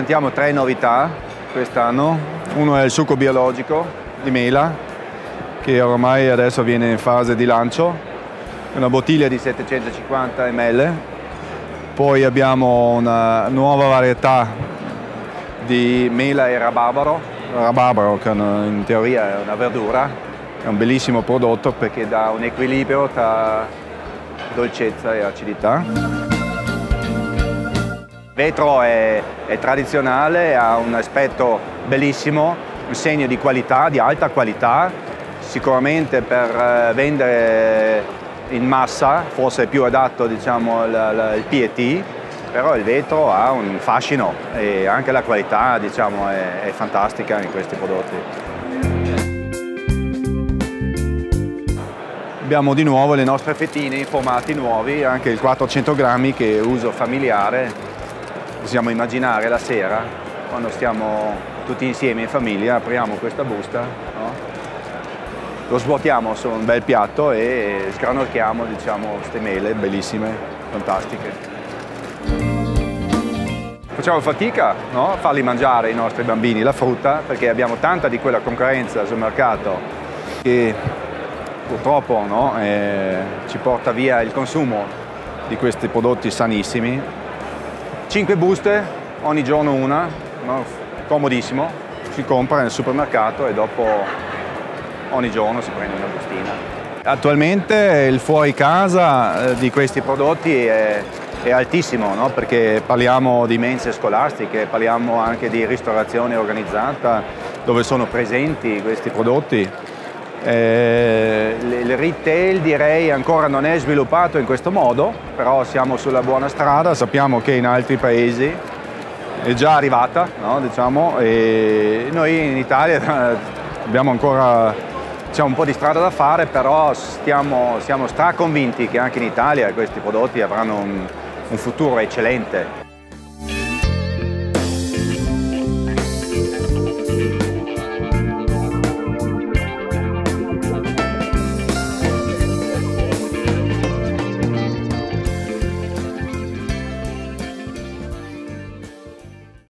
presentiamo 3 novità quest'anno. Uno è il succo biologico di mela, che ormai adesso viene in fase di lancio, una bottiglia di 750 ml. Poi abbiamo una nuova varietà di mela e rabarbaro che in teoria è una verdura, è un bellissimo prodotto perché dà un equilibrio tra dolcezza e acidità. Il vetro è tradizionale, ha un aspetto bellissimo, un segno di qualità, di alta qualità, sicuramente per vendere in massa, forse è più adatto diciamo il PET, però il vetro ha un fascino e anche la qualità diciamo, è fantastica in questi prodotti. Abbiamo di nuovo le nostre fettine in formati nuovi, anche il 400 grammi che è uso familiare. Possiamo immaginare la sera, quando stiamo tutti insieme in famiglia, apriamo questa busta, no? Lo svuotiamo su un bel piatto e sgranocchiamo diciamo, queste mele bellissime, fantastiche. Facciamo fatica, no? A farli mangiare ai nostri bambini la frutta, perché abbiamo tanta di quella concorrenza sul mercato che purtroppo no? Ci porta via il consumo di questi prodotti sanissimi. 5 buste, ogni giorno una, no? Comodissimo, si compra nel supermercato e dopo ogni giorno si prende una bustina. Attualmente il fuori casa di questi prodotti è altissimo, no? Perché parliamo di mense scolastiche, parliamo anche di ristorazione organizzata dove sono presenti questi prodotti. Il retail direi ancora non è sviluppato in questo modo, però siamo sulla buona strada, sappiamo che in altri paesi è già arrivata, no? Diciamo, e noi in Italia abbiamo ancora diciamo, un po' di strada da fare, però siamo straconvinti che anche in Italia questi prodotti avranno un futuro eccellente.